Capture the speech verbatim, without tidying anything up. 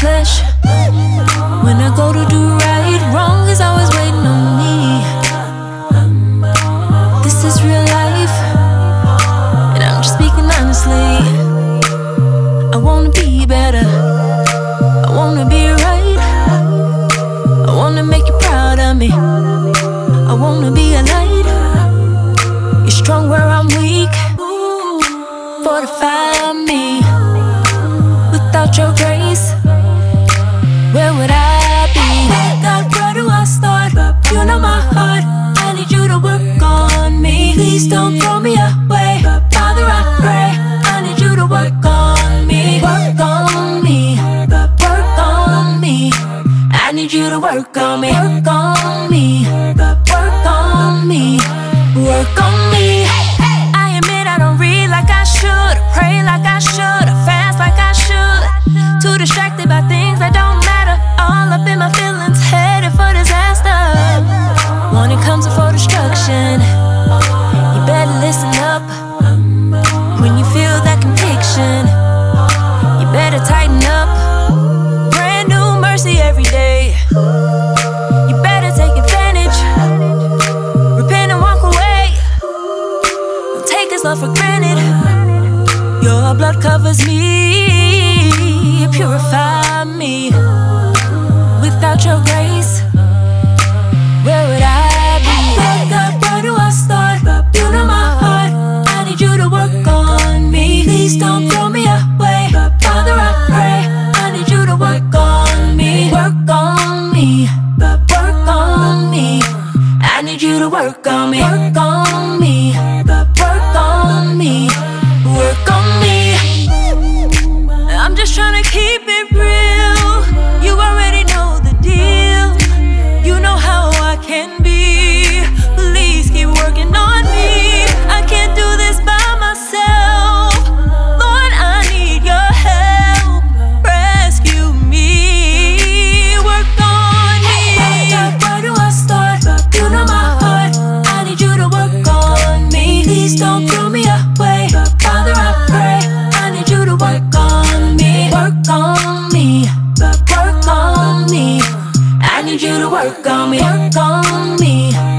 flesh. When I go to do right, wrong is always waiting on me. This is real life, and I'm just speaking honestly. I wanna be better, I wanna be right, I wanna make you proud of me, I wanna be a light. You're strong where I'm weak, fortify me. Without your grace, where would I be? God, where do I start? You know my heart, I need you to work on me. Please don't throw me away, Father, I pray. I need you to work on me. Work on me, work on me. I need you to work on me. Work on me, work on me, work on me. I admit I don't read like I should, pray like I should, fast like I should. Too distracted by things that don't matter, all up in my feelings, headed for disaster. Warning comes before destruction, you better listen up. When you feel that conviction, you better tighten up. Brand new mercy every day, you better take advantage. Repent and walk away, don't take His love for granted. Your blood covers me, you purify me. Without your grace, where would I be? God, where do I start? You know my heart, I need you to work on me. Please don't throw me away, Father, I pray. I need you to work on me. Work on me, work on me. I need you to work on me. Work on me, work on me, work on me. I'm just trying to keep it real. You already know the deal. You know how I can be. Please keep working on me. I can't do this by myself. Lord, I need your help. Rescue me. Work on me. God, where do I start? You know my heart, I need you to work on me. Please don't throw me away, Father, I pray. I need you to work on me. Work on me, work on me. I need you to work on me. Work on me.